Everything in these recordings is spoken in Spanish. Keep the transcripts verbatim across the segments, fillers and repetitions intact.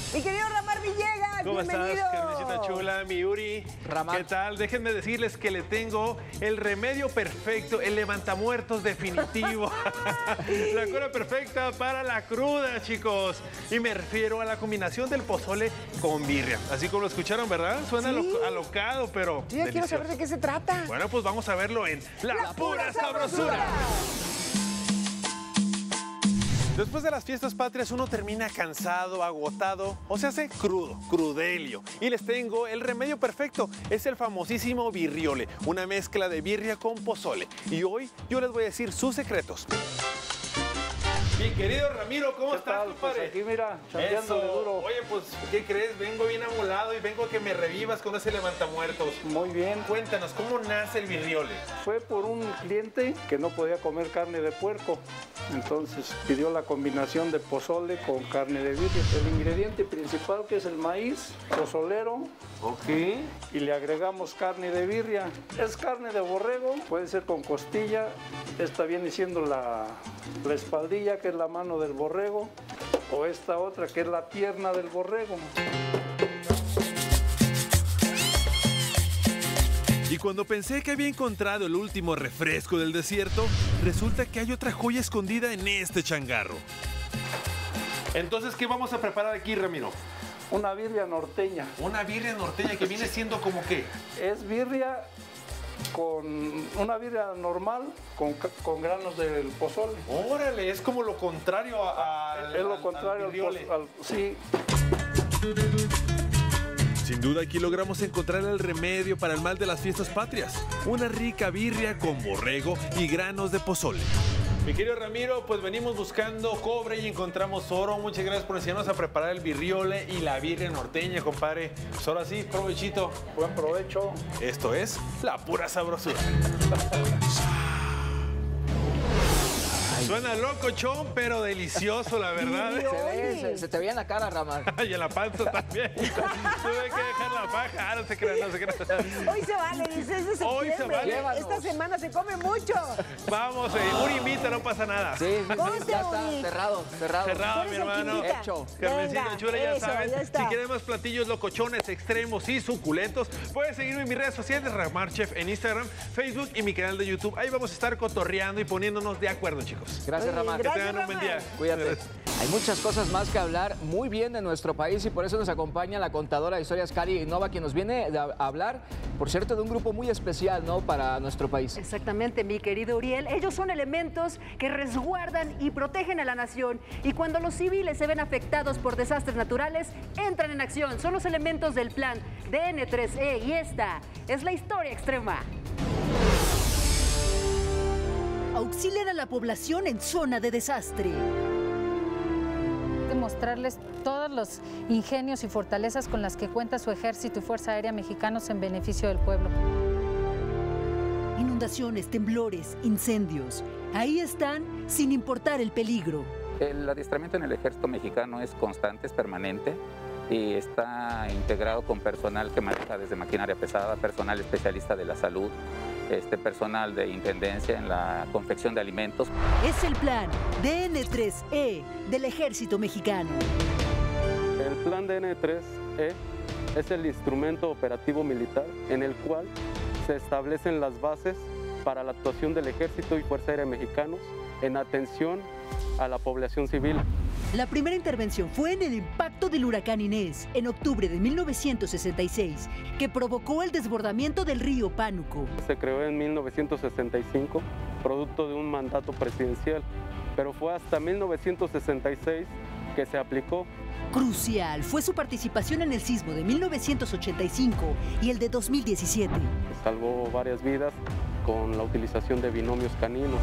Mi querido Ramar Villegas, ¿Cómo bienvenido. estás, carnecita chula, mi Uri? Ramar. ¿Qué tal? Déjenme decirles que le tengo el remedio perfecto, el levantamuertos definitivo. La cura perfecta para la cruda, chicos. Y me refiero a la combinación del pozole con birria. Así como lo escucharon, ¿verdad? Suena Sí. alo- alocado, pero Yo ya quiero delicioso. saber de qué se trata. Bueno, pues vamos a verlo en La, La Pura Pura Sabrosura. Sabrosura. Después de las fiestas patrias uno termina cansado, agotado o se hace crudo, crudelio. Y les tengo el remedio perfecto, es el famosísimo birriole, una mezcla de birria con pozole. Y hoy yo les voy a decir sus secretos. Mi querido Ramiro, ¿cómo ¿Qué estás, tal? Pues compadre? aquí mira, chambeándole Eso. duro. Oye, pues, ¿qué crees? Vengo bien amolado y vengo a que me revivas con ese levantamuertos. Muy bien. Cuéntanos, ¿cómo nace el birriole? Fue por un cliente que no podía comer carne de puerco. Entonces pidió la combinación de pozole con carne de birria. El ingrediente principal, que es el maíz pozolero, Ok. y le agregamos carne de birria. Es carne de borrego, puede ser con costilla. Esta viene siendo la, la espaldilla, que es la mano del borrego, o esta otra, que es la pierna del borrego. Y cuando pensé que había encontrado el último refresco del desierto, resulta que hay otra joya escondida en este changarro. Entonces, ¿qué vamos a preparar aquí, Ramiro? Una birria norteña. Una birria norteña que viene siendo como qué. Es birria con una birria normal con, ca- con granos del pozole. Órale, es como lo contrario a, al- Es lo al- contrario al al, birriole. poz- al- sí. Sin duda aquí logramos encontrar el remedio para el mal de las fiestas patrias. Una rica birria con borrego y granos de pozole. Mi querido Ramiro, pues venimos buscando cobre y encontramos oro. Muchas gracias por enseñarnos a preparar el birriole y la birria norteña, compadre. Pues ahora sí, provechito. Buen provecho. Esto es La Pura Sabrosura. Suena locochón, pero delicioso, la verdad. ¿eh? Se, ve, se, se te veía en la cara, Ramar. Y en la panza también. Tuve que dejar la paja. Ah, no se crean, no se crean. Hoy se vale, dice, es de septiembre. Hoy se vale. Llévanos. Esta semana se come mucho. Vamos, eh, Uri invita, no pasa nada. Sí, sí, sí, Ponte, ya está Uri. cerrado, cerrado. Cerrado, Tú mi eres el que hermano. invita. Hecho. Carmencita Venga, chula, ya eso, sabes. ya está. Si quieres más platillos locochones, extremos y suculentos, puedes seguirme en mis redes sociales, Ramar Chef, en Instagram, Facebook y mi canal de YouTube. Ahí vamos a estar cotorreando y poniéndonos de acuerdo, chicos. Gracias, Muy bien, Ramar. Que gracias. tengan un buen día. Cuídate. Hay muchas cosas más que hablar muy bien de nuestro país y por eso nos acompaña la contadora de historias Cari Nova, quien nos viene a hablar, por cierto, de un grupo muy especial, ¿no?, para nuestro país. Exactamente, mi querido Uriel. Ellos son elementos que resguardan y protegen a la nación. Y cuando los civiles se ven afectados por desastres naturales, entran en acción. Son los elementos del plan D N tres E y esta es la historia extrema. Auxilian a la población en zona de desastre. Demostrarles todos los ingenios y fortalezas con las que cuenta su ejército y Fuerza Aérea mexicanos en beneficio del pueblo. Inundaciones, temblores, incendios. Ahí están sin importar el peligro. El adiestramiento en el ejército mexicano es constante, es permanente y está integrado con personal que maneja desde maquinaria pesada, personal especialista de la salud, este personal de intendencia en la confección de alimentos. Es el plan D N tres E del ejército mexicano. El plan D N tres E es el instrumento operativo militar en el cual se establecen las bases para la actuación del Ejército y Fuerza Aérea mexicanos en atención a la población civil. La primera intervención fue en el impacto del huracán Inés, en octubre de mil novecientos sesenta y seis, que provocó el desbordamiento del río Pánuco. Se creó en mil novecientos sesenta y cinco, producto de un mandato presidencial, pero fue hasta mil novecientos sesenta y seis que se aplicó. Crucial fue su participación en el sismo de mil novecientos ochenta y cinco y el de dos mil diecisiete. Salvó varias vidas con la utilización de binomios caninos.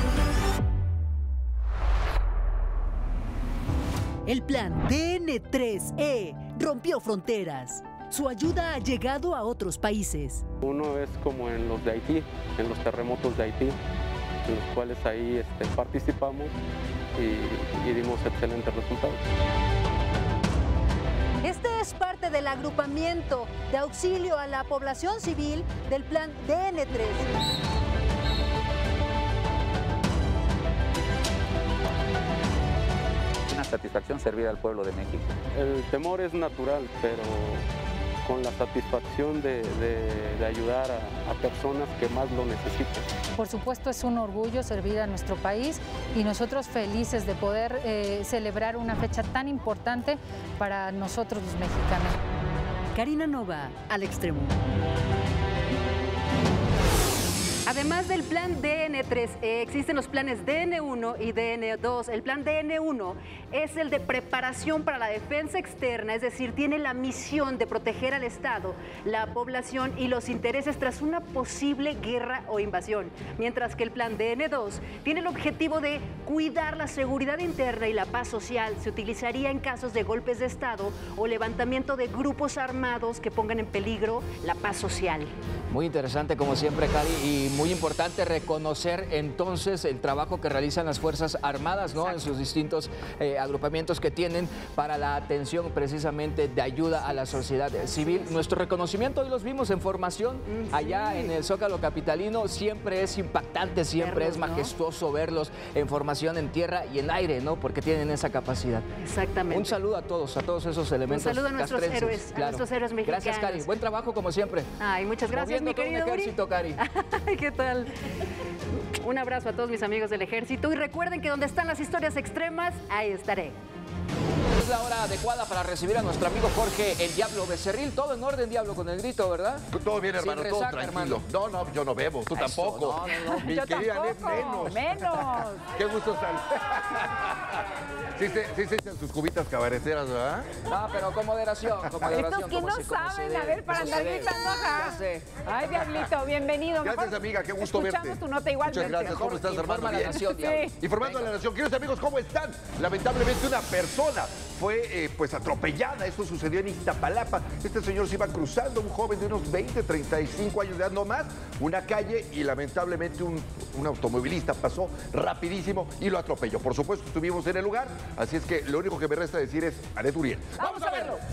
El plan D N tres E rompió fronteras. Su ayuda ha llegado a otros países. Uno es como en los de Haití, en los terremotos de Haití, en los cuales ahí este, participamos y, y dimos excelentes resultados. Este es parte del agrupamiento de auxilio a la población civil del plan D N tres. satisfacción servir al pueblo de México. El temor es natural, pero con la satisfacción de, de, de ayudar a, a personas que más lo necesitan. Por supuesto es un orgullo servir a nuestro país y nosotros felices de poder eh, celebrar una fecha tan importante para nosotros los mexicanos. Karina Nova, Al Extremo. Además del plan D N tres, eh, existen los planes D N uno y D N dos. El plan D N uno es el de preparación para la defensa externa, es decir, tiene la misión de proteger al Estado, la población y los intereses tras una posible guerra o invasión. Mientras que el plan D N dos tiene el objetivo de cuidar la seguridad interna y la paz social. Se utilizaría en casos de golpes de Estado o levantamiento de grupos armados que pongan en peligro la paz social. Muy interesante como siempre, Cari, y muy importante reconocer entonces el trabajo que realizan las Fuerzas Armadas, ¿no? En sus distintos eh, agrupamientos que tienen para la atención precisamente de ayuda a la sociedad civil. Nuestro reconocimiento hoy los vimos en formación allá en el Zócalo capitalino. Siempre es impactante, siempre verlos, es majestuoso, ¿no?, verlos en formación en tierra y en aire, ¿no? Porque tienen esa capacidad. Exactamente. Un saludo a todos, a todos esos elementos. Un saludo a nuestros castrenses, héroes, claro. a nuestros héroes mexicanos. Gracias, Cari. Buen trabajo como siempre. Ay, muchas gracias, mi Moviendo todo un querido Uri. ejército, Cari. ¿Qué tal? Un abrazo a todos mis amigos del ejército y recuerden que donde están las historias extremas, ahí estaré. Es la hora adecuada para recibir a nuestro amigo Jorge el Diablo Becerril. Todo en orden, Diablo, con el grito, ¿verdad? Todo bien, hermano, Sin todo resaca, tranquilo. hermano. No, no, yo no bebo, tú Eso, tampoco. no, no, no. Mi Yo querida Net, tampoco, menos. menos. Qué gusto saludar. Sí se, sí se echan sus cubitas cabareceras, ¿verdad? No, pero con moderación, con moderación. Estos que como no se- como se saben, debe, a ver, para eso andar se debe. gritando, ajá. Ya sé. Ay, Diablito, bienvenido. Gracias, Mejor amiga, qué gusto escuchamos verte. tu nota igualmente. Muchas gracias, ¿cómo estás, Informa hermano? a la Bien. nación, Diablo. Sí. Informando a la nación. Queridos amigos, ¿cómo están? Lamentablemente una persona fue eh, pues atropellada. Esto sucedió en Iztapalapa. Este señor se iba cruzando, un joven de unos veinte, treinta y cinco años de edad, no más, una calle y lamentablemente un, un automovilista pasó rapidísimo y lo atropelló. Por supuesto, estuvimos en el lugar, así es que lo único que me resta decir es Anet Uriel. Vamos a verlo.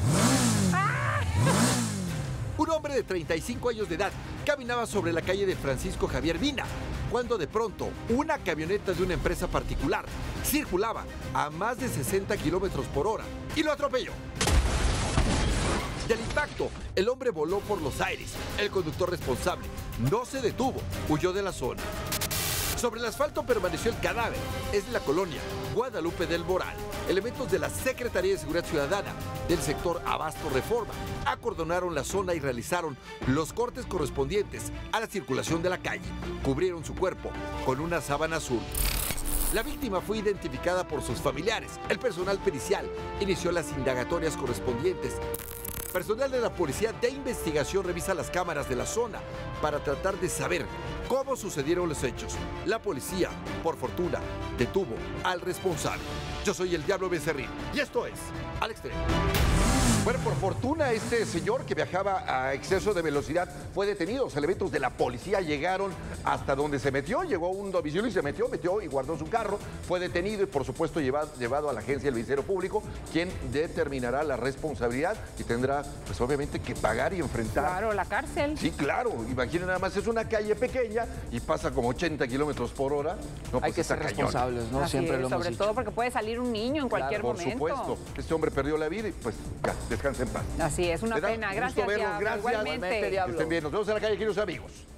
Un hombre de treinta y cinco años de edad caminaba sobre la calle de Francisco Javier Vina, cuando de pronto una camioneta de una empresa particular circulaba a más de sesenta kilómetros por hora y lo atropelló. Del impacto, el hombre voló por los aires. El conductor responsable no se detuvo, huyó de la zona. Sobre el asfalto permaneció el cadáver. Es de la colonia Guadalupe del Moral. Elementos de la Secretaría de Seguridad Ciudadana del sector Abasto Reforma acordonaron la zona y realizaron los cortes correspondientes a la circulación de la calle. Cubrieron su cuerpo con una sábana azul. La víctima fue identificada por sus familiares. El personal pericial inició las indagatorias correspondientes. Personal de la Policía de Investigación revisa las cámaras de la zona para tratar de saber cómo sucedieron los hechos. La policía, por fortuna, detuvo al responsable. Yo soy el Diablo Becerril y esto es Al Extremo. Bueno, por fortuna, este señor que viajaba a exceso de velocidad fue detenido. Los elementos de la policía llegaron hasta donde se metió, llegó a un domicilio y se metió, metió y guardó su carro. Fue detenido y, por supuesto, llevado, llevado a la agencia del Ministerio Público, quien determinará la responsabilidad y tendrá, pues, obviamente, que pagar y enfrentar. Claro, la cárcel. Sí, claro. Imaginen nada más, es una calle pequeña y pasa como ochenta kilómetros por hora. No, pues Hay que está ser cañón. responsables, ¿no? Así Siempre es, lo hemos sobre dicho. todo porque puede salir un niño en cualquier Por momento. supuesto. Este hombre perdió la vida y, pues, ya, descansa en paz. Así es, una Me da pena. gusto Gracias, verlos, Diablo. gracias. Igualmente. Igualmente, Diablo. Que estén bien. Nos vemos en la calle, queridos amigos.